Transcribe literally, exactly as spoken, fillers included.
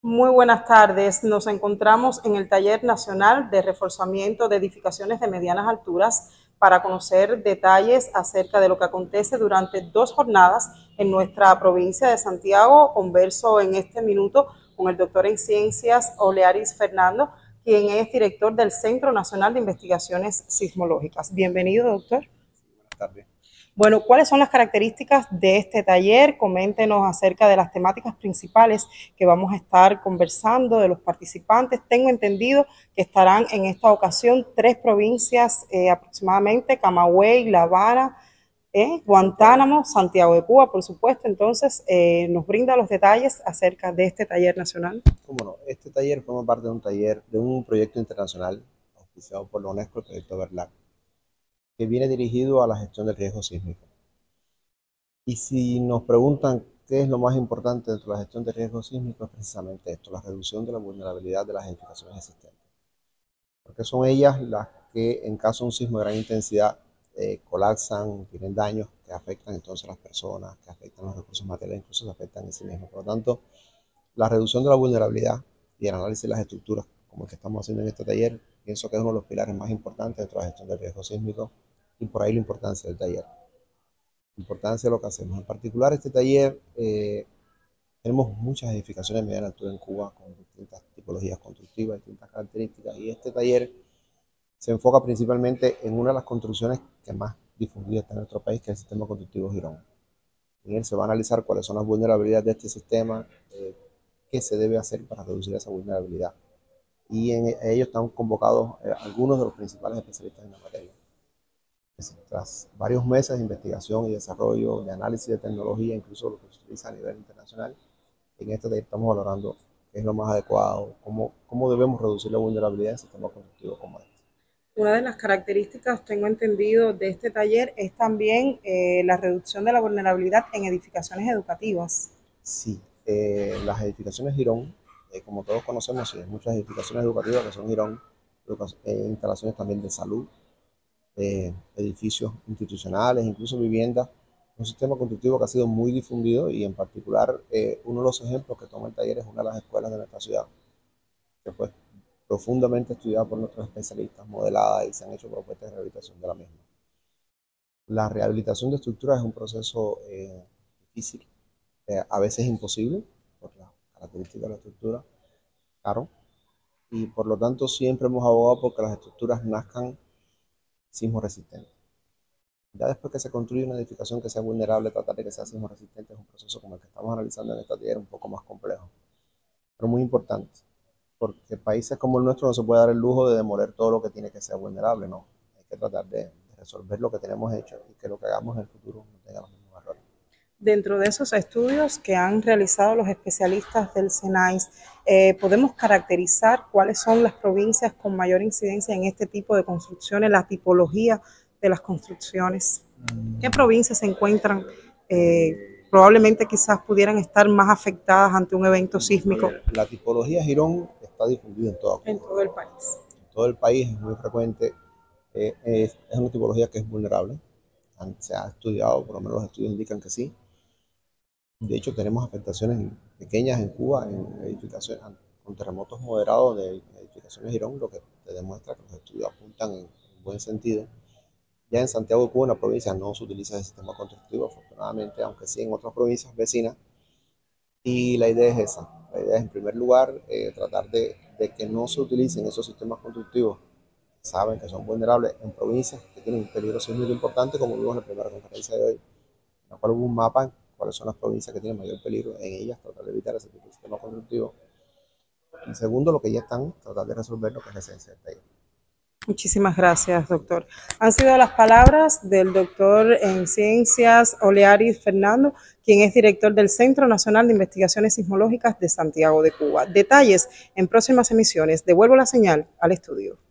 Muy buenas tardes. Nos encontramos en el Taller Nacional de Reforzamiento de Edificaciones de Medianas Alturas para conocer detalles acerca de lo que acontece durante dos jornadas en nuestra provincia de Santiago. Converso en este minuto con el doctor en Ciencias Olearis Fernando, quien es director del Centro Nacional de Investigaciones Sismológicas. Bienvenido, doctor. Buenas tardes. Bueno, ¿cuáles son las características de este taller? Coméntenos acerca de las temáticas principales que vamos a estar conversando de los participantes. Tengo entendido que estarán en esta ocasión tres provincias eh, aproximadamente: Camagüey, La Habana, eh, Guantánamo, Santiago de Cuba, por supuesto. Entonces, eh, ¿nos brinda los detalles acerca de este taller nacional? Cómo no, este taller forma parte de un taller, de un proyecto internacional auspiciado por la UNESCO, el proyecto Verlac, que viene dirigido a la gestión del riesgo sísmico. Y si nos preguntan qué es lo más importante dentro de la gestión de riesgo sísmico, es precisamente esto: la reducción de la vulnerabilidad de las edificaciones existentes. Porque son ellas las que, en caso de un sismo de gran intensidad, eh, colapsan, tienen daños que afectan entonces a las personas, que afectan los recursos materiales, incluso se afectan en sí mismos. Por lo tanto, la reducción de la vulnerabilidad y el análisis de las estructuras, como el que estamos haciendo en este taller, pienso que es uno de los pilares más importantes dentro de la gestión del riesgo sísmico, y por ahí la importancia del taller. La importancia de lo que hacemos. En particular, este taller, eh, tenemos muchas edificaciones de mediana altura en Cuba con distintas tipologías constructivas, distintas características, y este taller se enfoca principalmente en una de las construcciones que más difundida está en nuestro país, que es el sistema constructivo Girón. En él se va a analizar cuáles son las vulnerabilidades de este sistema, eh, qué se debe hacer para reducir esa vulnerabilidad. Y en ellos están convocados eh, algunos de los principales especialistas en la materia. Tras varios meses de investigación y desarrollo, de análisis de tecnología, incluso lo que se utiliza a nivel internacional, en este taller estamos valorando qué es lo más adecuado, cómo, cómo debemos reducir la vulnerabilidad en sistemas constructivos como este. Una de las características, tengo entendido, de este taller es también eh, la reducción de la vulnerabilidad en edificaciones educativas. Sí, eh, las edificaciones Girón, eh, como todos conocemos, sí, hay muchas edificaciones educativas que son Girón, eh, instalaciones también de salud, eh, edificios institucionales, incluso viviendas. Un sistema constructivo que ha sido muy difundido, y en particular eh, uno de los ejemplos que toma el taller es una de las escuelas de nuestra ciudad, que fue profundamente estudiada por nuestros especialistas, modelada, y se han hecho propuestas de rehabilitación de la misma. La rehabilitación de estructuras es un proceso eh, difícil, eh, a veces imposible, por las características de la estructura, claro, y por lo tanto siempre hemos abogado porque las estructuras nazcan sismo resistentes. Ya después que se construye una edificación que sea vulnerable, tratar de que sea sismo resistente es un proceso como el que estamos analizando en esta taller, un poco más complejo, pero muy importante, porque países como el nuestro no se puede dar el lujo de demoler todo lo que tiene que ser vulnerable, no. Hay que tratar de, de resolver lo que tenemos hecho y que lo que hagamos en el futuro no tenga los mismos errores. Dentro de esos estudios que han realizado los especialistas del SENAIS, eh, podemos caracterizar cuáles son las provincias con mayor incidencia en este tipo de construcciones, la tipología de las construcciones. ¿Qué provincias se encuentran eh, probablemente quizás pudieran estar más afectadas ante un evento sísmico? La tipología Girón está difundida en toda Cuba. En todo el país. En todo el país es muy frecuente. Eh, es, es una tipología que es vulnerable. Se ha estudiado, por lo menos los estudios indican que sí. De hecho, tenemos afectaciones pequeñas en Cuba, en edificaciones con terremotos moderados de edificaciones Girón, lo que te demuestra que los estudios apuntan en buen sentido. Ya en Santiago de Cuba, en la provincia, no se utiliza ese sistema constructivo, afortunadamente, aunque sí en otras provincias vecinas. Y la idea es esa. La idea es, en primer lugar, eh, tratar de, de que no se utilicen esos sistemas constructivos que saben que son vulnerables en provincias que tienen un peligro sísmico importante, como vimos en la primera conferencia de hoy, en la cual hubo un mapa cuáles son las provincias que tienen mayor peligro, en ellas tratar de evitar ese tipo de sistema constructivo. Y segundo, lo que ya están, tratar de resolver lo que es la esencia del taller. Muchísimas gracias, doctor. Han sido las palabras del doctor en Ciencias Olearis Fernando, quien es director del Centro Nacional de Investigaciones Sismológicas de Santiago de Cuba. Detalles en próximas emisiones. Devuelvo la señal al estudio.